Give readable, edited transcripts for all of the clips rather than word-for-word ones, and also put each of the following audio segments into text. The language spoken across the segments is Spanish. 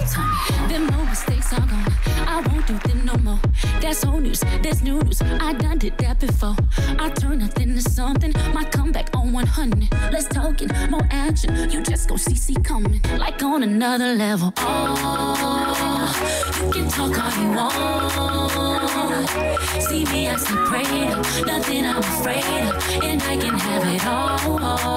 your tummy. Them old mistakes are gone. I won't do them no more. That's old news, that's new news. I done did that before. I turn nothing to something. My comeback on 100. Let's talk it, more action. You just gon' see coming, like on another level. Oh, you can talk all you want. See me acting prayed up, nothing I'm afraid of, and I can have it all.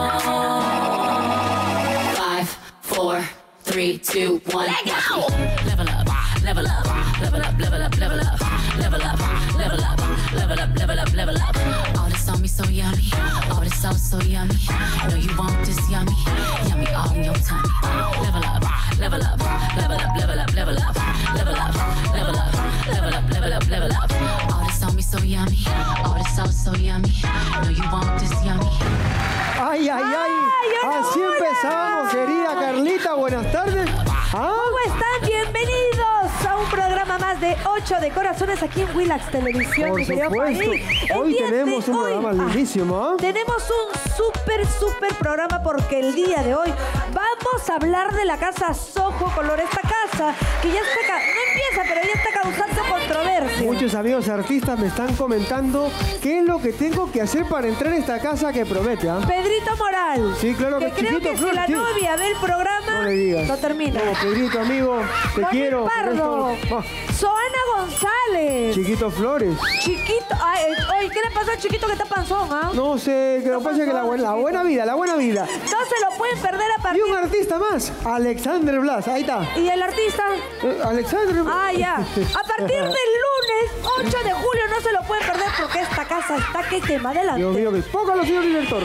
5, 4, 3, 2, 1. Let go. Level up, level up, level up, level up, level up, level up, level up, level up, level up, level up. All this on me so yummy, all this sauce so yummy. Know you want this yummy, yummy all in your tummy. Level up, level up, level up, level up, level up, level up, level up, level up, level up, level up. All this on me so yummy, all this sauce so yummy. Know you want this yummy. Ay, ay, ay. Así empezamos, querida Carlita. Buenas tardes. ¿Cómo están? Bienvenidos a un programa más de 8 de Corazones aquí en Willax Televisión. Por supuesto. Hoy tenemos un programa lindísimo. Tenemos un súper programa porque el día de hoy vamos a hablar de la casa Soho Color. Esta casa que ya está, no empieza, pero ya está causando controversia. Muchos amigos artistas me están comentando qué es lo que tengo que hacer para entrar en esta casa que promete. Pedrito Moral. Sí, claro que creo que si la novia ve el programa, no le digas. No termina. No, Pedrito, amigo, te quiero. Pardo. Soana González. Chiquito Flores. Chiquito. Ay, ¿qué le pasa al chiquito que está panzón, ah? No sé, que lo que pasa es que la buena vida. No se lo pueden perder a partir. Y un artista más, Alexander Blas. Ahí está. ¿Y el artista? Alexander Blas. Ah, ya. A partir del lunes 8 de julio no se lo pueden perder porque esta casa está que quema. Adelante. Dios mío, póngalo, señor director.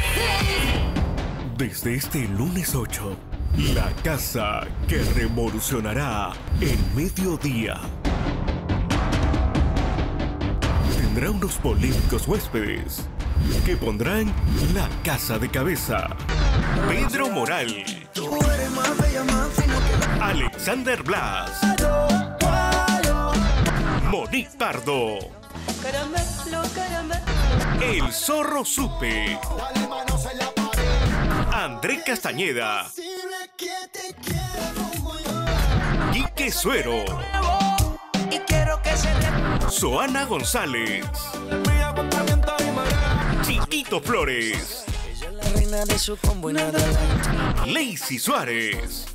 Desde este lunes 8, la casa que revolucionará el mediodía. Tendrá unos polémicos huéspedes que pondrán la casa de cabeza. Pedro Moral, Alexander Blas, Monique Pardo, El Zorro Supe, André Castañeda, Quique Suero, Soana González, Chiquito Flores, Lacey Suárez.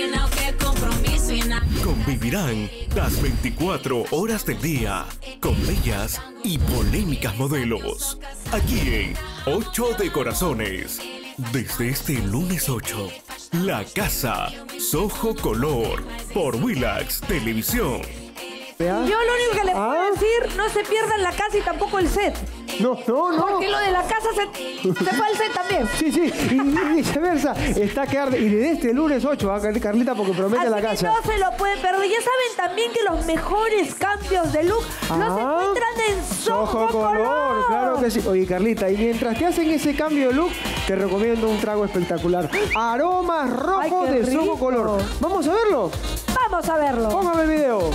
Convivirán las 24 horas del día con bellas y polémicas modelos. Aquí en 8 de Corazones. Desde este lunes 8, la casa Soho Color por Willax Televisión. Yo lo único que les puedo decir, no se pierdan la casa y tampoco el set. No. Porque lo de la casa se fue al set también. Sí, y viceversa. Está que arde. Y desde este lunes 8, Carlita, porque promete la casa. No se lo pueden perder. Ya saben también que los mejores cambios de look los encuentran en Soho Color. Claro que sí. Oye, Carlita, y mientras te hacen ese cambio de look, te recomiendo un trago espectacular. Aromas rojos de Soho Color. ¿Vamos a verlo? Vamos a verlo. Póngame el video.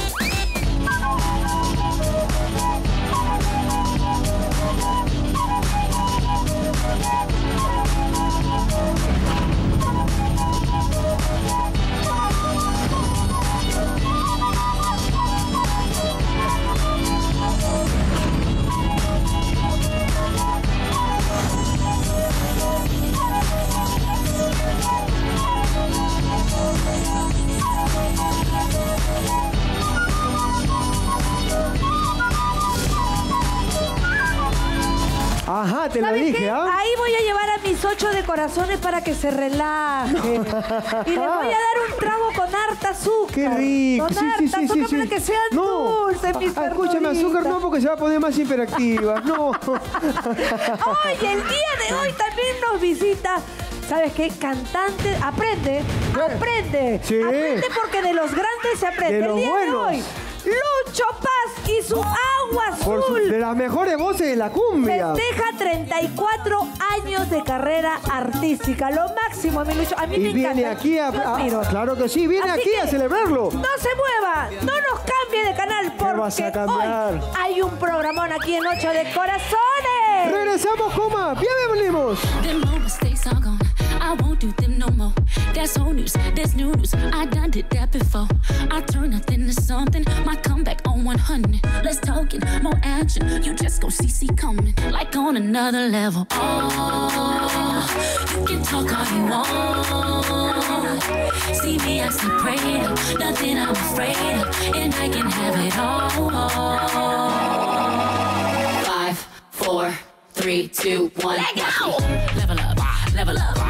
Ajá, te lo dije, ¿ah? Ahí voy a llevar a mis 8 de Corazones para que se relaje. Y le voy a dar un trago con harta azúcar. ¡Qué rico! Con harta azúcar para que sean dulces, mis escúchame, azúcar no, porque se va a poner más hiperactiva. No. Oye, el día de hoy también nos visita... ¿Sabes qué? Cantante, aprende. Sí. Aprende porque de los grandes se aprende. De los el día buenos. de hoy, Lucho Paz y su agua azul. De las mejores voces de la cumbia. Festeja 34 años de carrera artística. Lo máximo, mi Lucho. A mí me encanta. Y viene aquí claro que sí, viene Así aquí a celebrarlo. No se mueva, no nos cambie de canal porque vas a cambiar? Hoy hay un programón aquí en 8 de Corazones. Regresamos, coma. Ya venimos. I I won't do them no more. That's old news, that's new news. I done did that before. I turn nothing to something. My comeback on 100. Let's talk it, more action. You just gon' see coming, like on another level. Oh, you can talk all you want. See me as a prayer, nothing I'm afraid of, and I can have it all. 5, 4, 3, 2, 1, let go. Level up, level up.